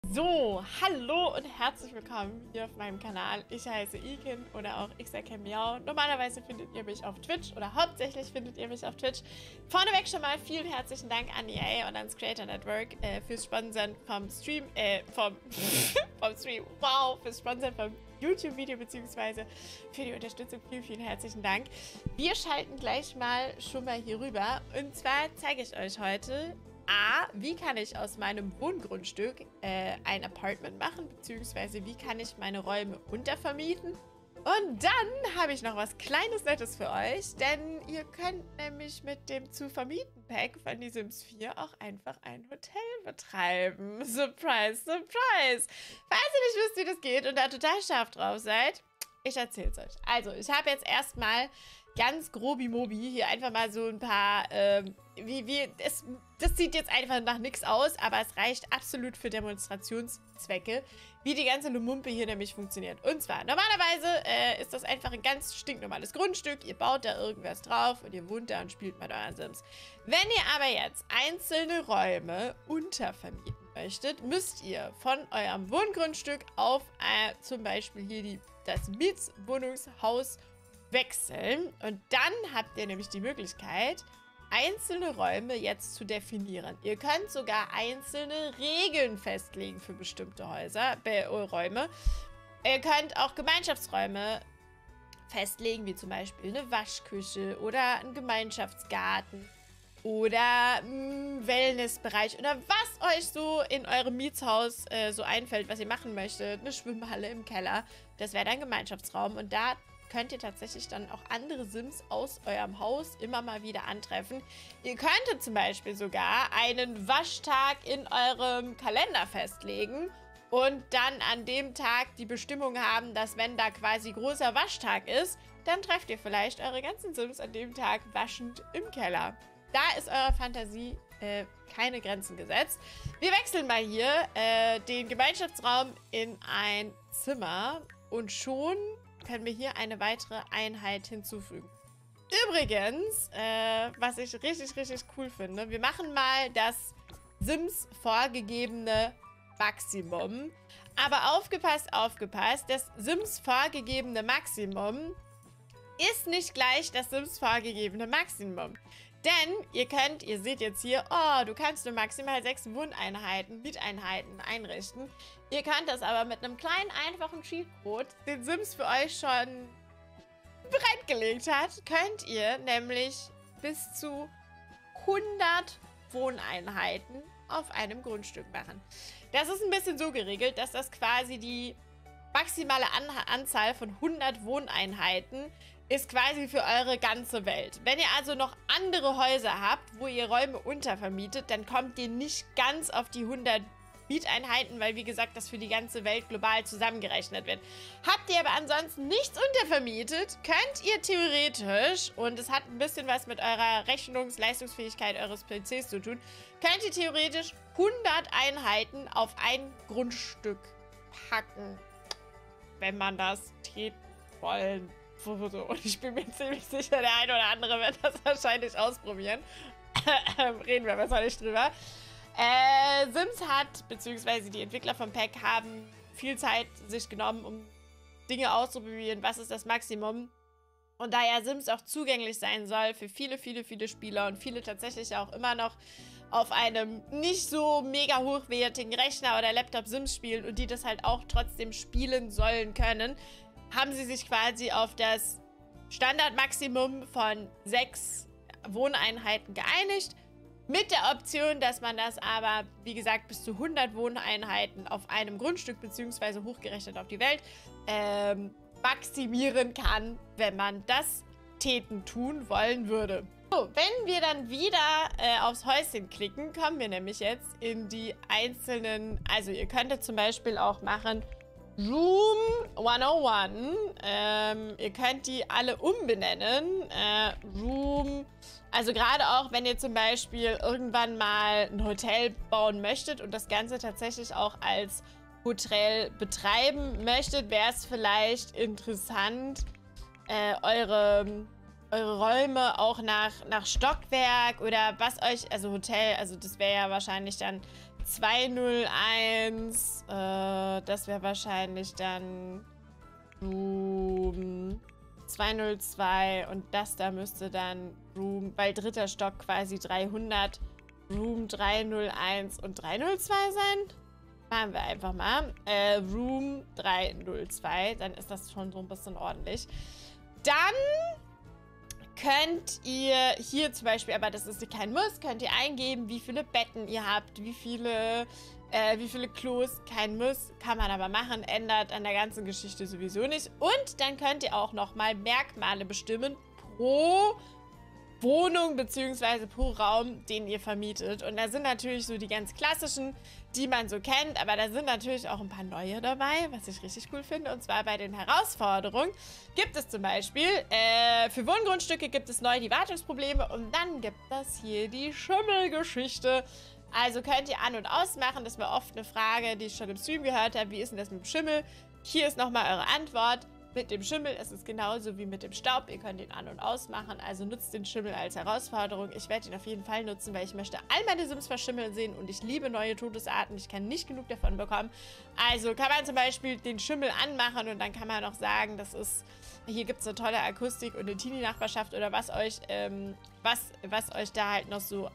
So, hallo und herzlich willkommen hier auf meinem Kanal. Ich heiße Iken oder auch XRKMiau. Normalerweise findet ihr mich auf Twitch oder hauptsächlich findet ihr mich auf Twitch. Vorneweg schon mal vielen herzlichen Dank an EA und ans Creator Network fürs Sponsern vom Stream, vom Stream, wow, fürs Sponsern vom YouTube-Video beziehungsweise für die Unterstützung. Vielen herzlichen Dank. Wir schalten gleich mal schon mal hier rüber und zwar zeige ich euch heute wie kann ich aus meinem Wohngrundstück ein Apartment machen, beziehungsweise wie kann ich meine Räume untervermieten. Und dann habe ich noch was Kleines Nettes für euch, denn ihr könnt nämlich mit dem Zu-Vermieten-Pack von die Sims 4 auch einfach ein Hotel betreiben. Surprise, surprise! Falls ihr nicht wisst, wie das geht und da total scharf drauf seid, ich erzähle es euch. Also, ich habe jetzt erstmal ganz grobi-mobi hier einfach mal so ein paar, das sieht jetzt einfach nach nichts aus, aber es reicht absolut für Demonstrationszwecke, wie die ganze Lumumpe hier nämlich funktioniert. Und zwar, normalerweise ist das einfach ein ganz stinknormales Grundstück, ihr baut da irgendwas drauf und ihr wohnt da und spielt mit euren Sims. Wenn ihr aber jetzt einzelne Räume untervermieten möchtet, müsst ihr von eurem Wohngrundstück auf zum Beispiel hier das Mietswohnungshaus wechseln und dann habt ihr nämlich die Möglichkeit, einzelne Räume jetzt zu definieren. Ihr könnt sogar einzelne Regeln festlegen für bestimmte Räume. Ihr könnt auch Gemeinschaftsräume festlegen, wie zum Beispiel eine Waschküche oder ein Gemeinschaftsgarten oder ein Wellnessbereich oder was euch so in eurem Mietshaus so einfällt, was ihr machen möchtet. Eine Schwimmhalle im Keller, das wäre dann Gemeinschaftsraum und da könnt ihr tatsächlich dann auch andere Sims aus eurem Haus immer mal wieder antreffen. Ihr könntet zum Beispiel sogar einen Waschtag in eurem Kalender festlegen und dann an dem Tag die Bestimmung haben, dass wenn da quasi großer Waschtag ist, dann trefft ihr vielleicht eure ganzen Sims an dem Tag waschend im Keller. Da ist eurer Fantasie keine Grenzen gesetzt. Wir wechseln mal hier den Gemeinschaftsraum in ein Zimmer und schon können wir hier eine weitere Einheit hinzufügen. Übrigens, was ich richtig cool finde, wir machen mal das Sims vorgegebene Maximum. Aber aufgepasst, das Sims vorgegebene Maximum ist nicht gleich das Sims vorgegebene Maximum. Denn ihr seht jetzt hier, du kannst nur maximal 6 Wohneinheiten, Mieteinheiten einrichten. Ihr könnt das aber mit einem kleinen, einfachen Cheatcode, den Sims für euch schon bereitgelegt hat, könnt ihr nämlich bis zu 100 Wohneinheiten auf einem Grundstück machen. Das ist ein bisschen so geregelt, dass das quasi die maximale Anzahl von 100 Wohneinheiten ist quasi für eure ganze Welt. Wenn ihr also noch andere Häuser habt, wo ihr Räume untervermietet, dann kommt ihr nicht ganz auf die 100 Mieteinheiten, weil wie gesagt, das für die ganze Welt global zusammengerechnet wird. Habt ihr aber ansonsten nichts untervermietet, könnt ihr theoretisch, und es hat ein bisschen was mit eurer Rechnungsleistungsfähigkeit eures PCs zu tun, könnt ihr theoretisch 100 Einheiten auf ein Grundstück packen, wenn man das täten wollen. Und ich bin mir ziemlich sicher, der eine oder andere wird das wahrscheinlich ausprobieren. Reden wir besser nicht drüber. Sims hat, beziehungsweise die Entwickler vom Pack haben viel Zeit sich genommen, um Dinge auszuprobieren. Was ist das Maximum? Und da ja Sims auch zugänglich sein soll für viele Spieler und viele tatsächlich auch immer noch auf einem nicht so mega hochwertigen Rechner oder Laptop Sims spielen und die das halt auch trotzdem spielen sollen können, haben sie sich quasi auf das Standardmaximum von 6 Wohneinheiten geeinigt. Mit der Option, dass man das aber, wie gesagt, bis zu 100 Wohneinheiten auf einem Grundstück, beziehungsweise hochgerechnet auf die Welt, maximieren kann, wenn man das tun wollen würde. So, wenn wir dann wieder aufs Häuschen klicken, kommen wir nämlich jetzt in die einzelnen, also ihr könntet zum Beispiel auch machen, Room 101. Ihr könnt die alle umbenennen. Also gerade auch, wenn ihr zum Beispiel irgendwann mal ein Hotel bauen möchtet und das Ganze tatsächlich auch als Hotel betreiben möchtet, wäre es vielleicht interessant, eure Räume auch nach Stockwerk oder was euch, also Hotel, also das wäre ja wahrscheinlich dann 201, das wäre wahrscheinlich dann Room 202 und das da müsste dann Room, weil dritter Stock quasi 300, Room 301 und 302 sein. Machen wir einfach mal. Room 302, dann ist das schon so ein bisschen ordentlich. Dann könnt ihr hier zum Beispiel, aber das ist kein Muss, könnt ihr eingeben, wie viele Betten ihr habt, wie viele Klos. Kein Muss, kann man aber machen, ändert an der ganzen Geschichte sowieso nicht. Und dann könnt ihr auch nochmal Merkmale bestimmen pro Wohnung bzw. pro Raum, den ihr vermietet. Und da sind natürlich so die ganz klassischen, die man so kennt, aber da sind natürlich auch ein paar neue dabei, was ich richtig cool finde. Und zwar bei den Herausforderungen gibt es zum Beispiel, für Wohngrundstücke gibt es neu die Wartungsprobleme und dann gibt es hier die Schimmelgeschichte. Also könnt ihr an- und ausmachen, das war oft eine Frage, die ich schon im Stream gehört habe, wie ist denn das mit dem Schimmel? Hier ist nochmal eure Antwort. Mit dem Schimmel ist es genauso wie mit dem Staub. Ihr könnt ihn an- und ausmachen. Also nutzt den Schimmel als Herausforderung. Ich werde ihn auf jeden Fall nutzen, weil ich möchte all meine Sims verschimmeln sehen und ich liebe neue Todesarten. Ich kann nicht genug davon bekommen. Also kann man zum Beispiel den Schimmel anmachen und dann kann man auch sagen, das ist, hier gibt es eine tolle Akustik und eine Teenie-Nachbarschaft oder was euch da halt noch so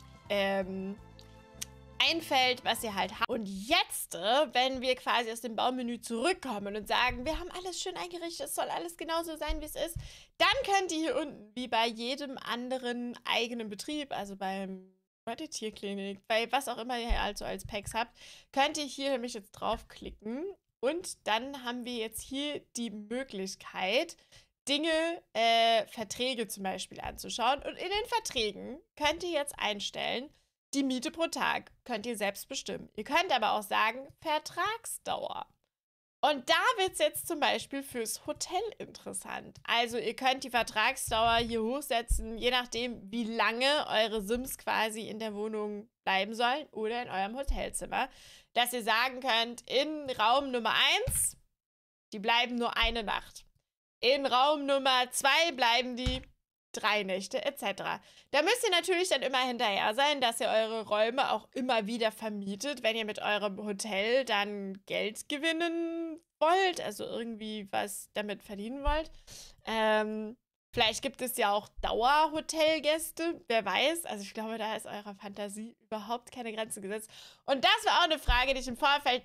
einfällt, was ihr halt habt. Und jetzt, wenn wir quasi aus dem Baumenü zurückkommen und sagen, wir haben alles schön eingerichtet, es soll alles genauso sein, wie es ist, dann könnt ihr hier unten, wie bei jedem anderen eigenen Betrieb, also bei der Tierklinik, bei was auch immer ihr also als Packs habt, könnt ihr hier nämlich jetzt draufklicken und dann haben wir jetzt hier die Möglichkeit, Dinge, Verträge zum Beispiel anzuschauen. Und in den Verträgen könnt ihr jetzt einstellen, die Miete pro Tag könnt ihr selbst bestimmen. Ihr könnt aber auch sagen, Vertragsdauer. Und da wird es jetzt zum Beispiel fürs Hotel interessant. Also ihr könnt die Vertragsdauer hier hochsetzen, je nachdem, wie lange eure Sims quasi in der Wohnung bleiben sollen oder in eurem Hotelzimmer. Dass ihr sagen könnt, in Raum Nummer 1, die bleiben nur eine Nacht. In Raum Nummer 2 bleiben die 3 Nächte etc. Da müsst ihr natürlich dann immer hinterher sein, dass ihr eure Räume auch immer wieder vermietet, wenn ihr mit eurem Hotel dann Geld gewinnen wollt, also irgendwie was damit verdienen wollt. Vielleicht gibt es ja auch Dauerhotelgäste, wer weiß. Also ich glaube, da ist eurer Fantasie überhaupt keine Grenze gesetzt. Und das war auch eine Frage, die ich im Vorfeld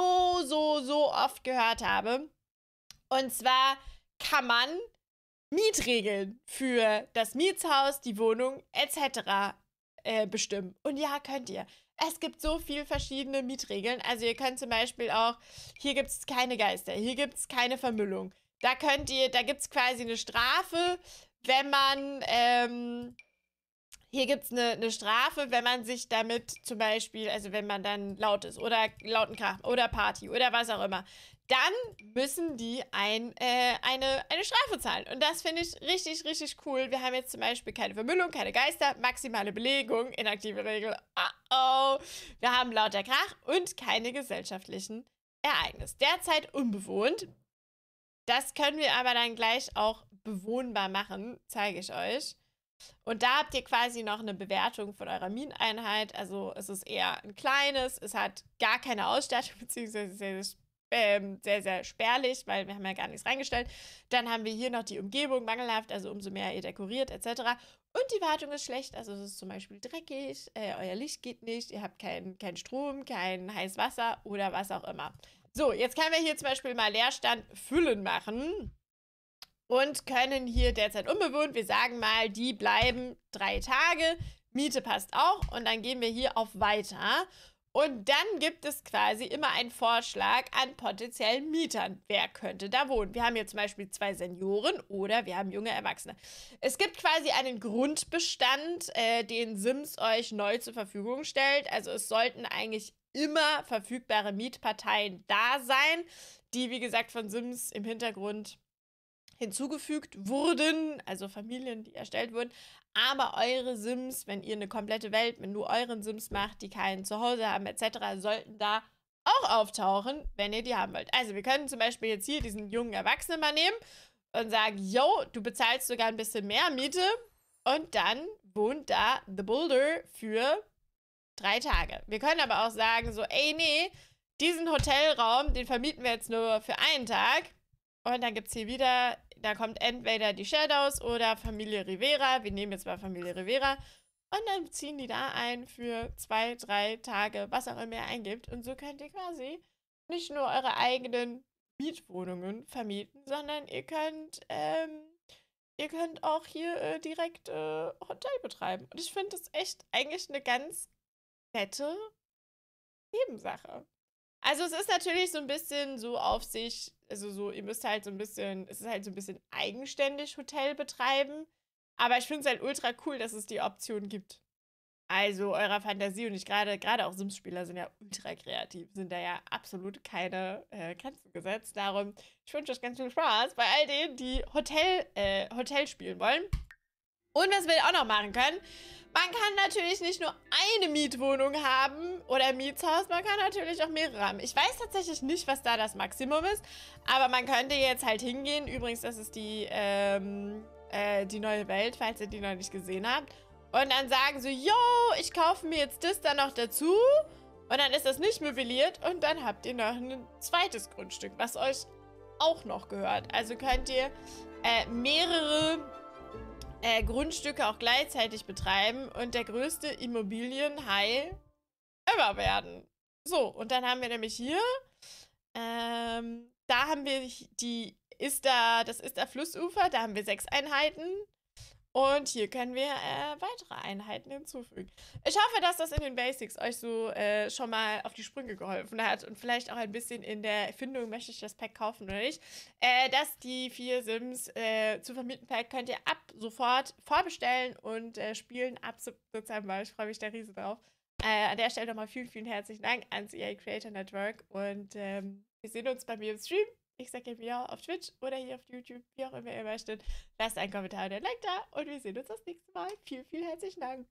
so oft gehört habe. Und zwar kann man Mietregeln für das Mietshaus, die Wohnung etc. Bestimmen. Und ja, könnt ihr. Es gibt so viele verschiedene Mietregeln. Also ihr könnt zum Beispiel auch, hier gibt es keine Geister, hier gibt es keine Vermüllung. Da gibt es quasi eine Strafe, wenn man, hier gibt es eine Strafe, wenn man sich damit zum Beispiel, also wenn man dann laut ist oder lauten Krach oder Party oder was auch immer, dann müssen die eine Strafe zahlen. Und das finde ich richtig cool. Wir haben jetzt zum Beispiel keine Vermüllung, keine Geister, maximale Belegung, inaktive Regel, wir haben lauter Krach und keine gesellschaftlichen Ereignisse. Derzeit unbewohnt. Das können wir aber dann gleich auch bewohnbar machen, zeige ich euch. Und da habt ihr quasi noch eine Bewertung von eurer Mieteinheit. Also es ist eher ein kleines, es hat gar keine Ausstattung, beziehungsweise sehr spärlich, weil wir haben ja gar nichts reingestellt. Dann haben wir hier noch die Umgebung, mangelhaft, also umso mehr ihr dekoriert etc. Und die Wartung ist schlecht, also es ist zum Beispiel dreckig, euer Licht geht nicht, ihr habt keinen Strom, kein heißes Wasser oder was auch immer. So, jetzt können wir hier zum Beispiel mal Leerstand füllen machen. Und können hier derzeit unbewohnt, wir sagen mal, die bleiben 3 Tage, Miete passt auch und dann gehen wir hier auf Weiter und dann gibt es quasi immer einen Vorschlag an potenziellen Mietern. Wer könnte da wohnen? Wir haben hier zum Beispiel 2 Senioren oder wir haben junge Erwachsene. Es gibt quasi einen Grundbestand, den Sims euch neu zur Verfügung stellt, also es sollten eigentlich immer verfügbare Mietparteien da sein, die wie gesagt von Sims im Hintergrund hinzugefügt wurden, also Familien, die erstellt wurden, aber eure Sims, wenn ihr eine komplette Welt mit nur euren Sims macht, die kein Zuhause haben etc., sollten da auch auftauchen, wenn ihr die haben wollt. Also wir können zum Beispiel jetzt hier diesen jungen Erwachsenen mal nehmen und sagen, yo, du bezahlst sogar ein bisschen mehr Miete und dann wohnt da The Boulder für 3 Tage. Wir können aber auch sagen, so, ey, nee, diesen Hotelraum, den vermieten wir jetzt nur für einen Tag. Und dann gibt es hier wieder, da kommt entweder die Shadows oder Familie Rivera. Wir nehmen jetzt mal Familie Rivera. Und dann ziehen die da ein für 2, 3 Tage, was auch immer ihr eingibt. Und so könnt ihr quasi nicht nur eure eigenen Mietwohnungen vermieten, sondern ihr könnt auch hier direkt Hotel betreiben. Und ich finde das echt eigentlich eine ganz nette Nebensache. Also es ist natürlich so ein bisschen so auf sich, also so, ihr müsst halt so ein bisschen, es ist halt so ein bisschen eigenständig Hotel betreiben. Aber ich finde es halt ultra cool, dass es die Option gibt. Also eurer Fantasie und ich gerade auch Sims-Spieler sind ja ultra kreativ, sind da ja absolut keine Grenzen gesetzt. Darum, ich wünsche euch ganz viel Spaß bei all denen, die Hotel spielen wollen. Und was wir auch noch machen können, man kann natürlich nicht nur eine Mietwohnung haben oder Mietshaus, man kann natürlich auch mehrere haben. Ich weiß tatsächlich nicht, was da das Maximum ist, aber man könnte jetzt halt hingehen. Übrigens, das ist die neue Welt, falls ihr die noch nicht gesehen habt. Und dann sagen sie, yo, ich kaufe mir jetzt das dann noch dazu. Und dann ist das nicht möbliert und dann habt ihr noch ein zweites Grundstück, was euch auch noch gehört. Also könnt ihr mehrere Grundstücke auch gleichzeitig betreiben und der größte Immobilienhai ever werden. So, und dann haben wir nämlich hier, da haben wir das ist der Flussufer, da haben wir 6 Einheiten. Und hier können wir weitere Einheiten hinzufügen. Ich hoffe, dass das in den Basics euch so schon mal auf die Sprünge geholfen hat und vielleicht auch ein bisschen in der Erfindung, möchte ich das Pack kaufen oder nicht. Das die 4 Sims zu vermieten Pack könnt ihr ab sofort vorbestellen und spielen ab Dezember. Ich freue mich da riesig drauf. An der Stelle nochmal vielen, vielen herzlichen Dank ans EA Creator Network und wir sehen uns bei mir im Stream. Ich sage ja auf Twitch oder hier auf YouTube, wie auch immer ihr möchtet. Lasst einen Kommentar oder ein Like da und wir sehen uns das nächste Mal. Vielen, vielen herzlichen Dank.